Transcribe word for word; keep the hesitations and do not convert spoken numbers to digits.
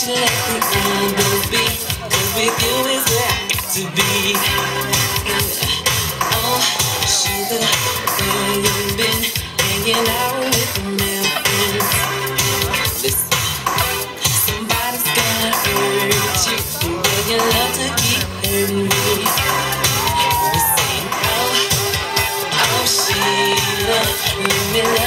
you let the end be? 'Cause with you is where I got to be. Oh, sugar, where you been? Hanging out with the male friends. Listen, somebody's gonna hurt you. The way you love to keep hurting me. We're saying, oh, oh, Sheila, let me love